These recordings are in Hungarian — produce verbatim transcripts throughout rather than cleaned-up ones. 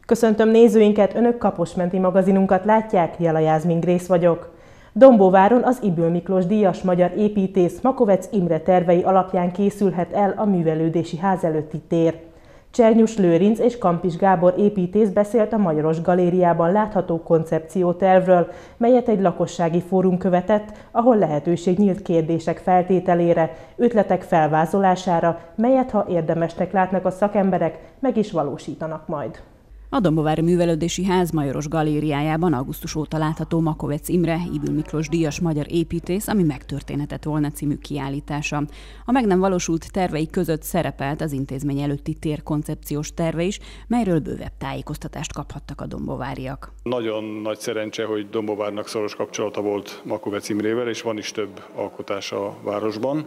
Köszöntöm nézőinket, Önök Kaposmenti magazinunkat látják, Jala Jászmin Grész vagyok. Dombóváron az Ybl Miklós díjas magyar építész Makovecz Imre tervei alapján készülhet el a művelődési ház előtti tér. Csernyus Lőrinc és Kampis Gábor építész beszélt a Magyaros Galériában látható koncepciótervről, melyet egy lakossági fórum követett, ahol lehetőség nyílt kérdések feltételére, ötletek felvázolására, melyet, ha érdemesnek látnak a szakemberek, meg is valósítanak majd. A Dombóvári Művelődési Ház Majoros Galériájában augusztus óta látható Makovecz Imre, Ybl Miklós díjas magyar építész, ami megtörténhetett volna című kiállítása. A meg nem valósult tervei között szerepelt az intézmény előtti tér koncepciós terve is, melyről bővebb tájékoztatást kaphattak a dombóváriak. Nagyon nagy szerencse, hogy Dombóvárnak szoros kapcsolata volt Makovecz Imrével, és van is több alkotás a városban.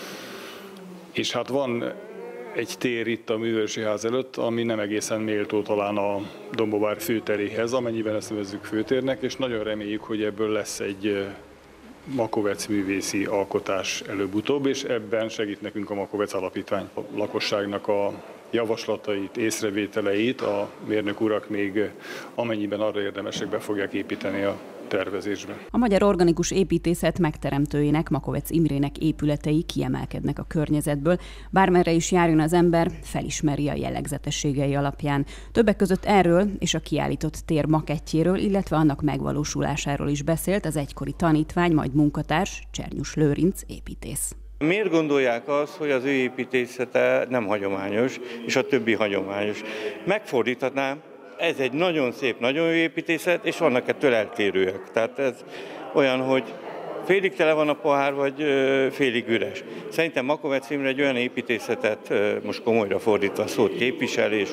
És hát van egy tér itt a Művelődési Ház előtt, ami nem egészen méltó talán a Dombóvár főteréhez, amennyiben ezt nevezzük főtérnek, és nagyon reméljük, hogy ebből lesz egy Makovecz művészi alkotás előbb-utóbb, és ebben segít nekünk a Makovecz Alapítvány. A lakosságnak a javaslatait, észrevételeit a mérnök urak még amennyiben arra érdemesek be fogják építeni a tervezésbe. A magyar organikus építészet megteremtőjének, Makovecz Imrének épületei kiemelkednek a környezetből, bármerre is járjon az ember, felismeri a jellegzetességei alapján. Többek között erről és a kiállított tér makettjéről, illetve annak megvalósulásáról is beszélt az egykori tanítvány, majd munkatárs, Csernyus Lőrinc építész. Miért gondolják azt, hogy az ő építészete nem hagyományos, és a többi hagyományos? Megfordíthatnám, ez egy nagyon szép, nagyon jó építészet, és vannak ettől eltérőek. Tehát ez olyan, hogy félig tele van a pohár, vagy félig üres. Szerintem Makovecz Imre egy olyan építészetet, most komolyra fordítva a szót, képvisel és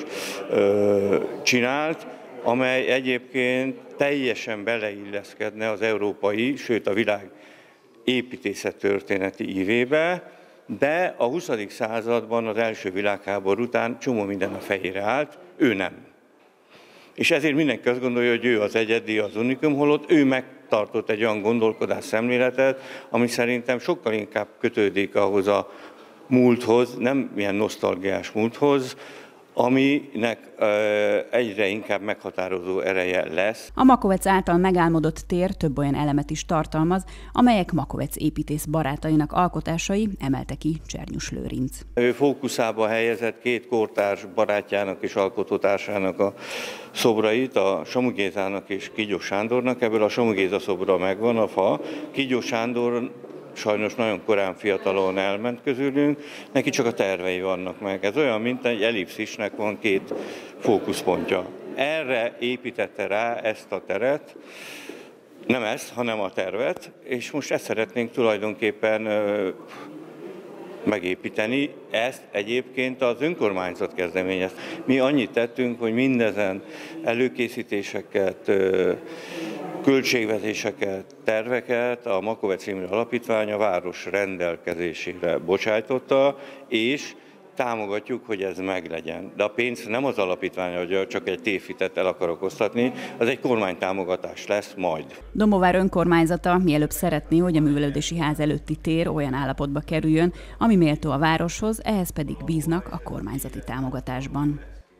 csinált, amely egyébként teljesen beleilleszkedne az európai, sőt a világ építészettörténeti ívébe, de a huszadik században, az első világháború után csomó minden a fejére állt, ő nem. És ezért mindenki azt gondolja, hogy ő az egyedi, az unikum, holott ő megtartott egy olyan gondolkodás szemléletet, ami szerintem sokkal inkább kötődik ahhoz a múlthoz, nem ilyen nosztalgiás múlthoz, aminek egyre inkább meghatározó ereje lesz. A Makovecz által megálmodott tér több olyan elemet is tartalmaz, amelyek Makovecz építész barátainak alkotásai, emelte ki Csernyus Lőrinc. Ő fókuszába helyezett két kortárs barátjának és alkotótársának a szobrait, a Somu Gézának és Kígyó Sándornak. Ebből a Somu Géza szobra megvan, a fa. Kígyó Sándor sajnos nagyon korán fiatalon elment közülünk, neki csak a tervei vannak meg. Ez olyan, mint egy ellipszisnek van két fókuszpontja. Erre építette rá ezt a teret, nem ezt, hanem a tervet, és most ezt szeretnénk tulajdonképpen ö, megépíteni. Ezt egyébként az önkormányzat kezdeményezte. Mi annyit tettünk, hogy mindezen előkészítéseket, ö, költségvetéseket, terveket a Makovecz Imre Alapítvány a város rendelkezésére bocsájtotta, és támogatjuk, hogy ez meglegyen. De a pénz nem az alapítvány, hogy csak egy tévhitet el akarok osztatni, az egy kormánytámogatás lesz majd. Dombóvár önkormányzata mielőbb szeretné, hogy a Művelődési Ház előtti tér olyan állapotba kerüljön, ami méltó a városhoz, ehhez pedig bíznak a kormányzati támogatásban.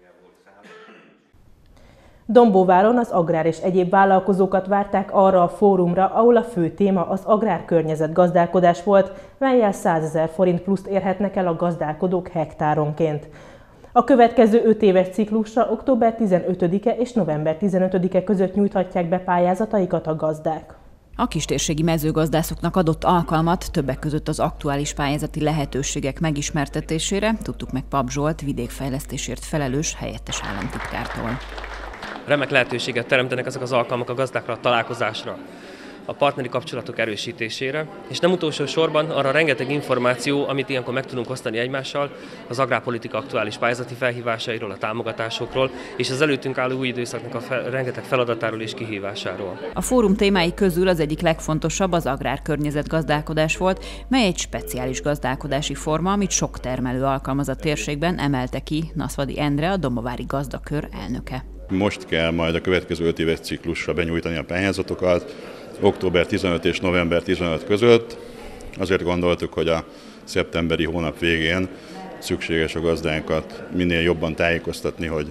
Dombóváron az agrár és egyéb vállalkozókat várták arra a fórumra, ahol a fő téma az agrárkörnyezet gazdálkodás volt, mellyel százezer forint pluszt érhetnek el a gazdálkodók hektáronként. A következő öt éves ciklusra október tizenötödike és november tizenötödike között nyújthatják be pályázataikat a gazdák. A kistérségi mezőgazdászoknak adott alkalmat többek között az aktuális pályázati lehetőségek megismertetésére, tudtuk meg Pap Zsolt vidékfejlesztésért felelős helyettes államtitkártól. Remek lehetőséget teremtenek ezek az alkalmak a gazdákra a találkozásra, a partneri kapcsolatok erősítésére, és nem utolsó sorban arra rengeteg információ, amit ilyenkor meg tudunk osztani egymással, az agrárpolitika aktuális pályázati felhívásairól, a támogatásokról, és az előttünk álló új időszaknak a fel, rengeteg feladatáról és kihívásáról. A fórum témái közül az egyik legfontosabb az agrárkörnyezet gazdálkodás volt, mely egy speciális gazdálkodási forma, amit sok termelő alkalmaz a térségben, emelte ki Naszvadi Endre, a Dombóvári Gazdakör elnöke. Most kell majd a következő öt éves ciklusra benyújtani a pályázatokat, október tizenötödike és november tizenötödike között. Azért gondoltuk, hogy a szeptemberi hónap végén szükséges a gazdákat minél jobban tájékoztatni, hogy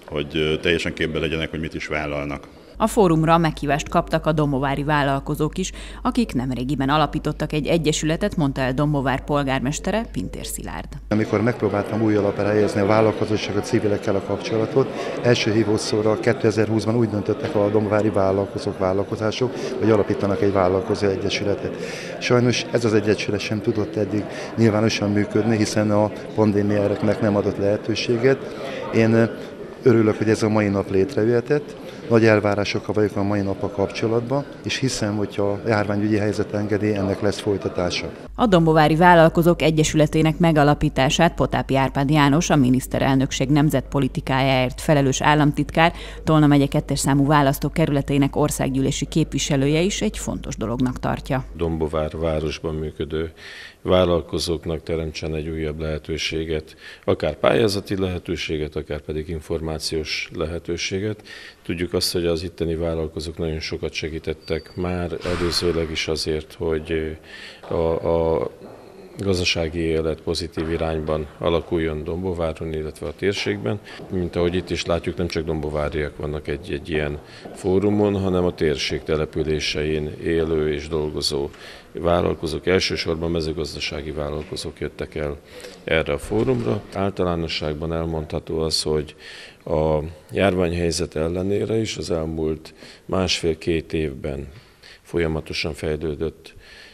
hogy teljesen képbe legyenek, hogy mit is vállalnak. A fórumra meghívást kaptak a dombóvári vállalkozók is, akik nemrégiben alapítottak egy egyesületet, mondta el Dombóvár polgármestere, Pintér Szilárd. Amikor megpróbáltam új alapra helyezni a vállalkozóság a civilekkel a kapcsolatot, első hívószóra kétezer-húszban úgy döntöttek a dombóvári vállalkozók, vállalkozások, hogy alapítanak egy vállalkozó egyesületet. Sajnos ez az egyesület sem tudott eddig nyilvánosan működni, hiszen a pandémiának nem adott lehetőséget. Én örülök, hogy ez a mai nap létrejöhetett. Nagy elvárásokkal vagyok a mai nappal kapcsolatban, és hiszem, hogy a járványügyi helyzet engedi, ennek lesz folytatása. A Dombóvári Vállalkozók Egyesületének megalapítását Potápi Árpád János, a miniszterelnökség nemzetpolitikájáért felelős államtitkár, Tolna megye kettes számú választókerületének országgyűlési képviselője is egy fontos dolognak tartja. Dombóvár városban működő vállalkozóknak teremtsen egy újabb lehetőséget, akár pályázati lehetőséget, akár pedig információs lehetőséget. Tudjuk azt, hogy az itteni vállalkozók nagyon sokat segítettek már előzőleg is azért, hogy a, a gazdasági élet pozitív irányban alakuljon Dombóváron, illetve a térségben. Mint ahogy itt is látjuk, nem csak dombóváriak vannak egy, egy ilyen fórumon, hanem a térség településein élő és dolgozó vállalkozók, elsősorban mezőgazdasági vállalkozók jöttek el erre a fórumra. Általánosságban elmondható az, hogy a járványhelyzet ellenére is az elmúlt másfél-két évben folyamatosan fejlődött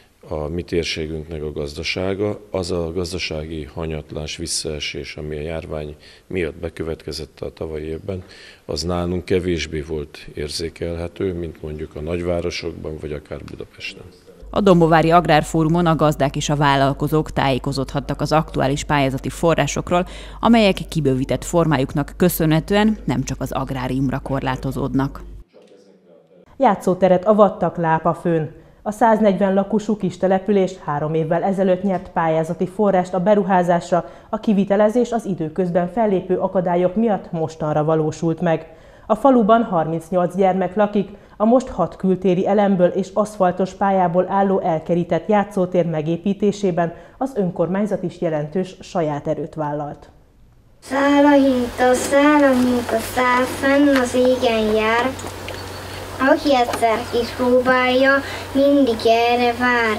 a mi térségünknek a gazdasága. Az a gazdasági hanyatlás, visszaesés, ami a járvány miatt bekövetkezett a tavalyi évben, az nálunk kevésbé volt érzékelhető, mint mondjuk a nagyvárosokban, vagy akár Budapesten. A Dombóvári Agrárfórumon a gazdák és a vállalkozók tájékozódhattak az aktuális pályázati forrásokról, amelyek kibővített formájuknak köszönhetően nem csak az agráriumra korlátozódnak. Játszóteret avattak Lápafőn. A száznegyven lakosú kis település három évvel ezelőtt nyert pályázati forrást a beruházásra, a kivitelezés az időközben fellépő akadályok miatt mostanra valósult meg. A faluban harmincnyolc gyermek lakik, a most hat kültéri elemből és aszfaltos pályából álló elkerített játszótér megépítésében az önkormányzat is jelentős saját erőt vállalt. Száll a hinta, száll a hinta, száll fenn az égen jár, aki egyszer kipróbálja, mindig erre vár.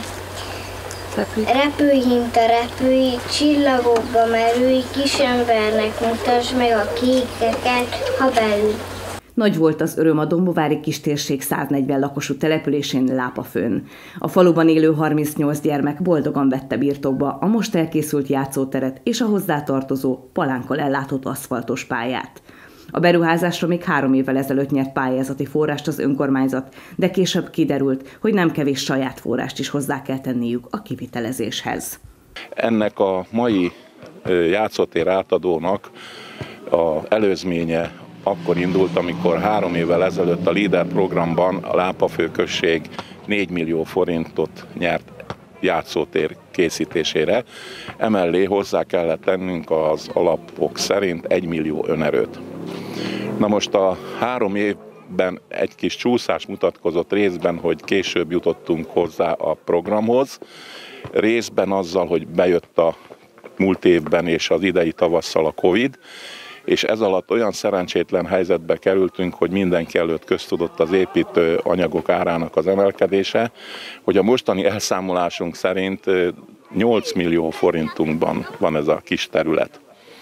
Repülj, hinta, repülj, csillagokba merülj, kisembernek mutasd meg a kékeket, ha belül. Nagy volt az öröm a dombóvári kistérség száznegyven lakosú településén Lápafőn. A faluban élő harmincnyolc gyermek boldogan vette birtokba a most elkészült játszóteret és a hozzátartozó palánkkal ellátott aszfaltos pályát. A beruházásra még három évvel ezelőtt nyert pályázati forrást az önkormányzat, de később kiderült, hogy nem kevés saját forrást is hozzá kell tenniük a kivitelezéshez. Ennek a mai játszótér átadónak az előzménye akkor indult, amikor három évvel ezelőtt a LEADER programban a Lápafő község négy millió forintot nyert játszótér készítésére. Emellé hozzá kellett tennünk az alapok szerint egy millió önerőt. Na most a három évben egy kis csúszás mutatkozott részben, hogy később jutottunk hozzá a programhoz, részben azzal, hogy bejött a múlt évben és az idei tavasszal a Covid, és ez alatt olyan szerencsétlen helyzetbe kerültünk, hogy mindenki előtt köztudott az építő anyagok árának az emelkedése, hogy a mostani elszámolásunk szerint nyolc millió forintunkban van ez a kis terület.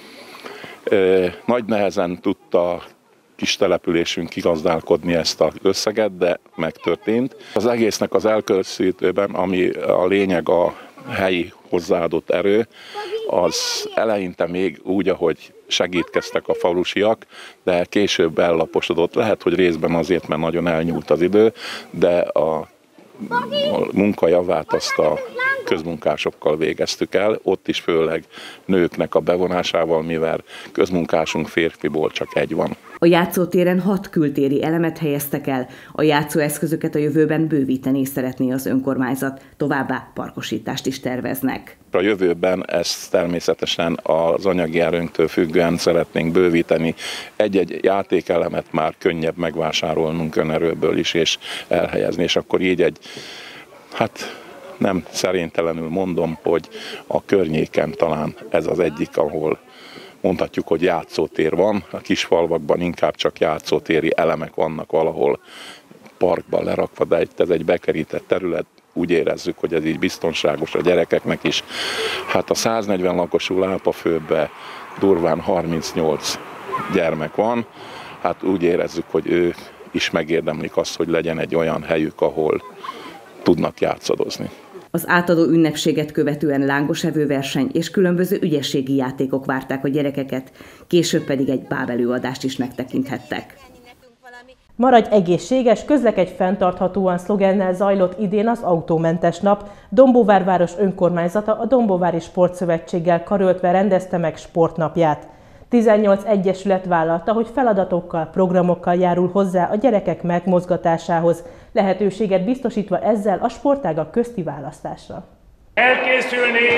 Nagy nehezen tudta kis településünk kigazdálkodni ezt az összeget, de megtörtént. Az egésznek az elkészítőben, ami a lényeg, a helyi hozzáadott erő, az eleinte még úgy, ahogy segítkeztek a falusiak, de később ellaposodott. Lehet, hogy részben azért, mert nagyon elnyúlt az idő, de a munka javát azt a közmunkásokkal végeztük el, ott is főleg nőknek a bevonásával, mivel közmunkásunk férfiból csak egy van. A játszótéren hat kültéri elemet helyeztek el, a játszóeszközöket a jövőben bővíteni szeretné az önkormányzat, továbbá parkosítást is terveznek. A jövőben ezt természetesen az anyagi erőnktől függően szeretnénk bővíteni. Egy-egy játékelemet már könnyebb megvásárolnunk önerőből is és elhelyezni, és akkor így egy, hát nem szerénytelenül mondom, hogy a környéken talán ez az egyik, ahol mondhatjuk, hogy játszótér van, a kisfalvakban inkább csak játszótéri elemek vannak valahol parkban lerakva, de ez egy bekerített terület, úgy érezzük, hogy ez így biztonságos a gyerekeknek is. Hát a száznegyven lakosú Lápaföldben durván harmincnyolc gyermek van, hát úgy érezzük, hogy ők is megérdemlik azt, hogy legyen egy olyan helyük, ahol tudnak játszadozni. Az átadó ünnepséget követően lángosevő verseny és különböző ügyességi játékok várták a gyerekeket, később pedig egy bábelőadást is megtekinthettek. Maradj egészséges, közlekedj fenntarthatóan szlogennel zajlott idén az autómentes nap. Dombóvár város önkormányzata a Dombóvári Sportszövetséggel karöltve rendezte meg sportnapját. tizennyolc egyesület vállalta, hogy feladatokkal, programokkal járul hozzá a gyerekek megmozgatásához, lehetőséget biztosítva ezzel a sportágak közti választásra. Elkészülni!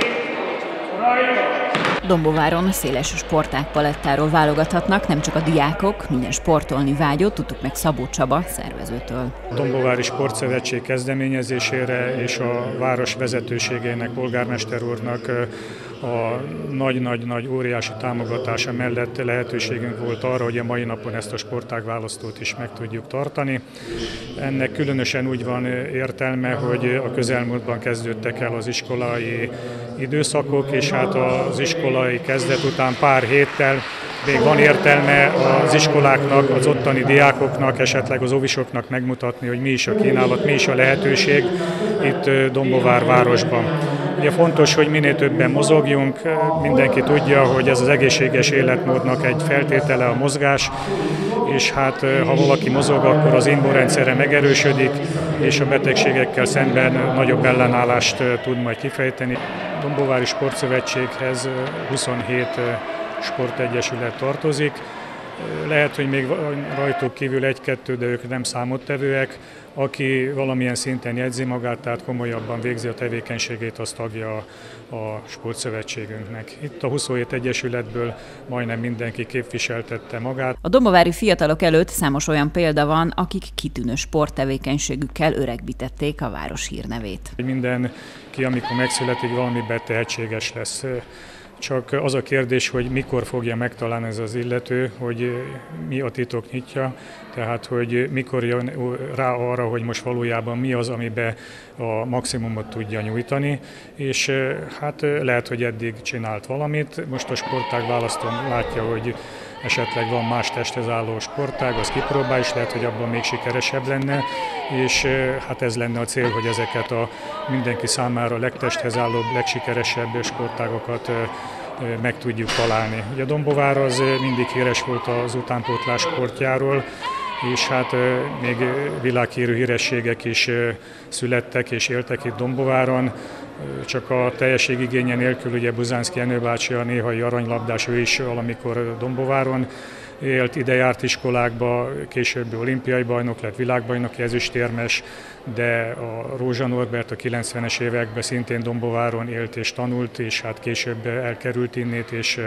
Dombóváron széles sportágpalettáról válogathatnak nem csak a diákok, minden sportolni vágyott, tudtuk meg Szabó Csaba szervezőtől. A Dombóvári Sportszövetség kezdeményezésére és a város vezetőségének, polgármester úrnak a nagy-nagy-nagy óriási támogatása mellett lehetőségünk volt arra, hogy a mai napon ezt a sportágválasztót is meg tudjuk tartani. Ennek különösen úgy van értelme, hogy a közelmúltban kezdődtek el az iskolai időszakok, és hát az iskolai kezdet után pár héttel még van értelme az iskoláknak, az ottani diákoknak, esetleg az óvisoknak megmutatni, hogy mi is a kínálat, mi is a lehetőség itt Dombóvár városban. Ugye fontos, hogy minél többen mozogjunk, mindenki tudja, hogy ez az egészséges életmódnak egy feltétele a mozgás, és hát ha valaki mozog, akkor az immunrendszere megerősödik, és a betegségekkel szemben nagyobb ellenállást tud majd kifejteni. Dombóvári Sportszövetséghez huszonhét sportegyesület tartozik. Lehet, hogy még rajtuk kívül egy-kettő, de ők nem számottevőek. Aki valamilyen szinten jegyzi magát, tehát komolyabban végzi a tevékenységét, az tagja a sportszövetségünknek. Itt a huszonhét egyesületből majdnem mindenki képviseltette magát. A dombóvári fiatalok előtt számos olyan példa van, akik kitűnő sporttevékenységükkel öregbítették a város hírnevét. Mindenki, amikor megszületik, valamiben tehetséges lesz. Csak az a kérdés, hogy mikor fogja megtalálni ez az illető, hogy mi a titok nyitja, tehát hogy mikor jön rá arra, hogy most valójában mi az, amiben a maximumot tudja nyújtani, és hát lehet, hogy eddig csinált valamit, most a sportág választó látja, hogy esetleg van más testhez álló sportág, az kipróbál, és lehet, hogy abban még sikeresebb lenne, és hát ez lenne a cél, hogy ezeket a mindenki számára legtesthez álló, legsikeresebb sportágokat meg tudjuk találni. Ugye a Dombóvár az mindig híres volt az utánpótlás sportjáról, és hát még világhírű hírességek is születtek és éltek itt Dombóváron, csak a teljességigénye nélkül, ugye Buzánszky Jenő bácsi, a néhai aranylabdás, ő is valamikor Dombóváron élt, ide járt iskolákba, később olimpiai bajnok lett, világbajnoki ezüstérmes, de a Rózsa Norbert a kilencvenes években szintén Dombóváron élt és tanult, és hát később elkerült innét, és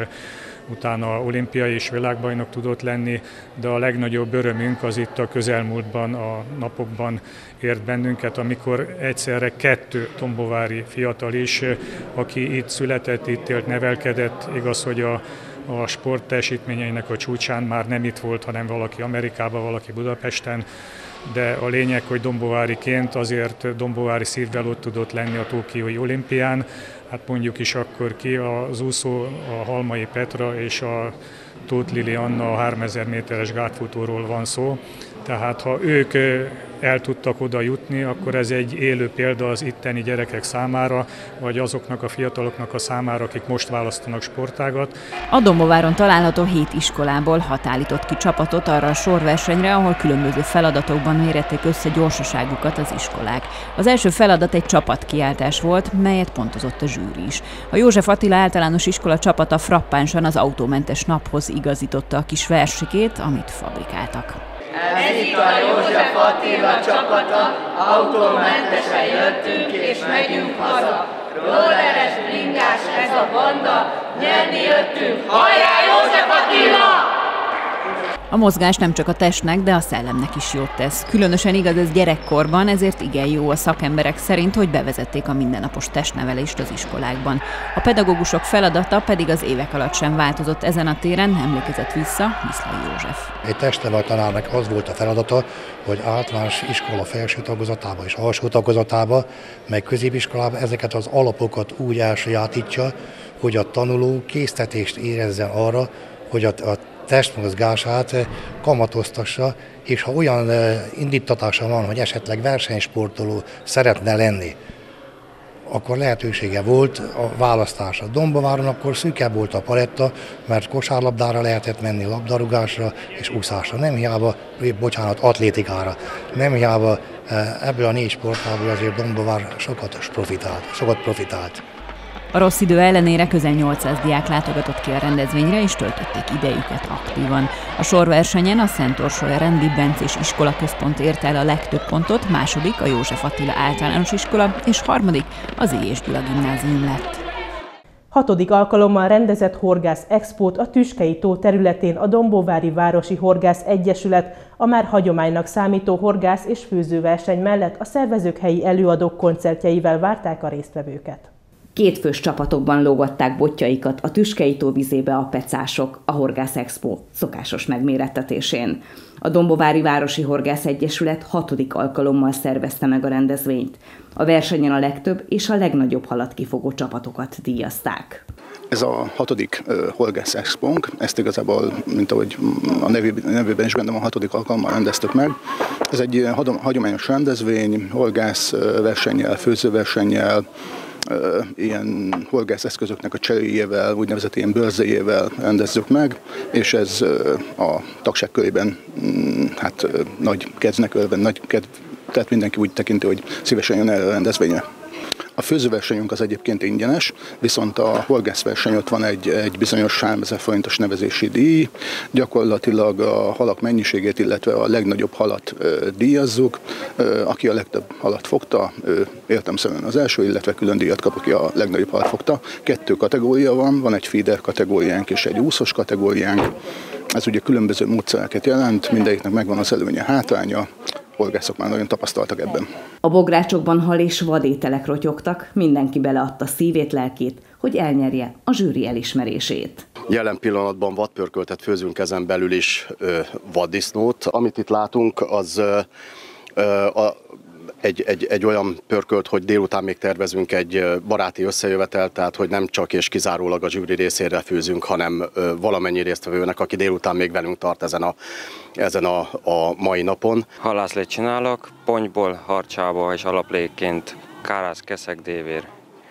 utána olimpiai és világbajnok tudott lenni, de a legnagyobb örömünk az itt a közelmúltban, a napokban ért bennünket, amikor egyszerre kettő dombóvári fiatal is, aki itt született, itt élt, nevelkedett, igaz, hogy a a sport teljesítményeinek a csúcsán már nem itt volt, hanem valaki Amerikában, valaki Budapesten, de a lényeg, hogy dombóváriként azért dombóvári szívvel ott tudott lenni a tokiói olimpián. Hát mondjuk is akkor ki, az úszó, a Halmai Petra és a Tóth Lili Anna, a háromezer méteres gátfutóról van szó. Tehát ha ők el tudtak oda jutni, akkor ez egy élő példa az itteni gyerekek számára, vagy azoknak a fiataloknak a számára, akik most választanak sportágat. A Dombóváron található hét iskolából hat állított ki csapatot arra a sorversenyre, ahol különböző feladatokban mérették össze gyorsaságukat az iskolák. Az első feladat egy csapatkiáltás volt, melyet pontozott a zsűri is. A József Attila általános iskola csapata frappánsan az autómentes naphoz igazította a kis versikét, amit fabrikáltak. Ez itt a József Attila csapata, autómentesen jöttünk és megyünk haza. Rolleres, bringás ez a banda, nyerni jöttünk, hajrá József Attila! A mozgás nem csak a testnek, de a szellemnek is jót tesz. Különösen igaz ez gyerekkorban, ezért igen jó a szakemberek szerint, hogy bevezették a mindennapos testnevelést az iskolákban. A pedagógusok feladata pedig az évek alatt sem változott ezen a téren, emlékezett vissza Viszlai József. Egy testnevel tanárnak az volt a feladata, hogy általános iskola felső tagozatába és alsó tagozatába, meg középiskolában ezeket az alapokat úgy elsajátítja, hogy a tanuló késztetést érezzen arra, hogy a, a testmozgását kamatoztassa, és ha olyan indítatása van, hogy esetleg versenysportoló szeretne lenni, akkor lehetősége volt a választásra. Dombováron akkor szűkebb volt a paletta, mert kosárlabdára lehetett menni, labdarúgásra és úszásra. Nem hiába, bocsánat, atlétikára. Nem hiába ebből a négy sportából azért Dombovár sokat profitált. Sokat profitált. A rossz idő ellenére közel nyolcszáz diák látogatott ki a rendezvényre, és töltötték idejüket aktívan. A sorversenyen a Szent Orsolya Rendi Bencés Iskola Központ ért el a legtöbb pontot, második a József Attila Általános Iskola, és harmadik az Éjés Gyula Gimnázium lett. Hatodik alkalommal rendezett Horgász Expót a Tüskei tó területén a Dombóvári Városi Horgász Egyesület, a már hagyománynak számító horgász és főzőverseny mellett a szervezők helyi előadók koncertjeivel várták a résztvevőket. Kétfős csapatokban lógatták botjaikat a Tüskei tó vizébe a pecások a Horgász Expo szokásos megmérettetésén. A Dombovári Városi Horgász Egyesület hatodik alkalommal szervezte meg a rendezvényt. A versenyen a legtöbb és a legnagyobb halat kifogó csapatokat díjazták. Ez a hatodik uh, Horgász Expónk, ezt igazából, mint ahogy a nevében, nevében is benne van, a hatodik alkalommal rendeztük meg. Ez egy hagyományos rendezvény, horgász versennyel, főzőversennyel, Uh, ilyen horgászeszközöknek a cseréjével, úgynevezett ilyen bőrzéjével rendezzük meg, és ez uh, a tagság körében um, hát uh, nagy kedvnek örvend, nagy kedv, tehát mindenki úgy tekinti, hogy szívesen jön erre a rendezvényre. A főzőversenyünk az egyébként ingyenes, viszont a horgászverseny ott van egy, egy bizonyos háromezer forintos nevezési díj. Gyakorlatilag a halak mennyiségét, illetve a legnagyobb halat ö, díjazzuk. Ö, aki a legtöbb halat fogta, ő értelemszerűen az első, illetve külön díjat kap, aki a legnagyobb halat fogta. Kettő kategória van, van egy feeder kategóriánk és egy úszos kategóriánk. Ez ugye különböző módszereket jelent, mindegyiknek megvan az előnye, hátránya. Horgászok már nagyon tapasztaltak ebben. A bográcsokban hal és vadételek rotyogtak, mindenki beleadta szívét, lelkét, hogy elnyerje a zsűri elismerését. Jelen pillanatban vadpörköltet főzünk ezen belül is ö, vaddisznót. Amit itt látunk, az ö, ö, a, egy, egy, egy olyan pörkölt, hogy délután még tervezünk egy baráti összejövetelt, tehát hogy nem csak és kizárólag a zsűri részére főzünk, hanem ö, valamennyi résztvevőnek, aki délután még velünk tart ezen a, ezen a, a mai napon. Halászlét csinálok, pontyból, harcsából és alaplékként kárász, keszeg, dévér.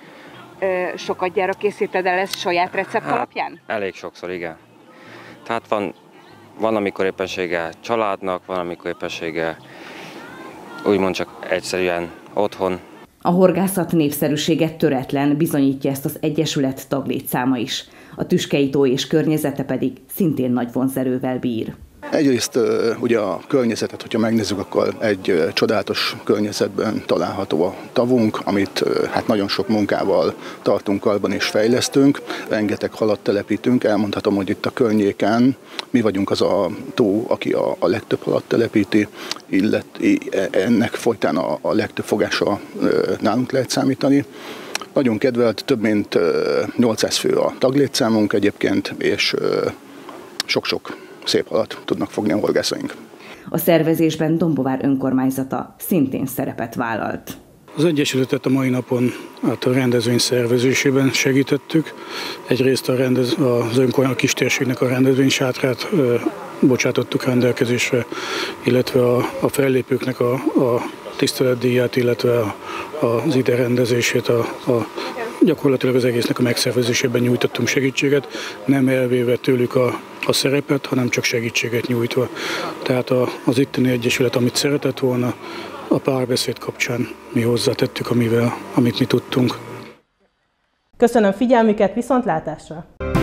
Ö, sokat gyára készíted el ezt saját recept hát, alapján? Elég sokszor, igen. Tehát van, van amikor éppensége családnak, van amikor éppensége úgymond csak egyszerűen otthon. A horgászat népszerűsége töretlen, bizonyítja ezt az egyesület taglétszáma is. A Tüskei tó és környezete pedig szintén nagy vonzerővel bír. Egyrészt ugye a környezetet, hogyha megnézzük, akkor egy csodálatos környezetben található a tavunk, amit hát nagyon sok munkával tartunk karban és fejlesztünk. Rengeteg halat telepítünk, elmondhatom, hogy itt a környéken mi vagyunk az a tó, aki a, a legtöbb halat telepíti, illet, ennek folytán a, a legtöbb fogása nálunk lehet számítani. Nagyon kedvelt, több mint nyolcszáz fő a taglétszámunk egyébként, és sok-sok szép halat tudnak fogni a horgászaink. A szervezésben Dombovár önkormányzata szintén szerepet vállalt. Az Egyesületet a mai napon hát a rendezvény szervezésében segítettük. Egyrészt a, rendez, az önkormányzat a kistérségnek a rendezvény sátrát ö, bocsátottuk rendelkezésre, illetve a, a fellépőknek a, a tiszteletdíját, illetve a, az ide rendezését, a, a, gyakorlatilag az egésznek a megszervezésében nyújtottunk segítséget, nem elvéve tőlük a, a szerepet, hanem csak segítséget nyújtva. Tehát a, az itteni egyesület, amit szeretett volna, a párbeszéd kapcsán mi hozzátettük, amivel, amit mi tudtunk. Köszönöm figyelmüket, viszontlátásra!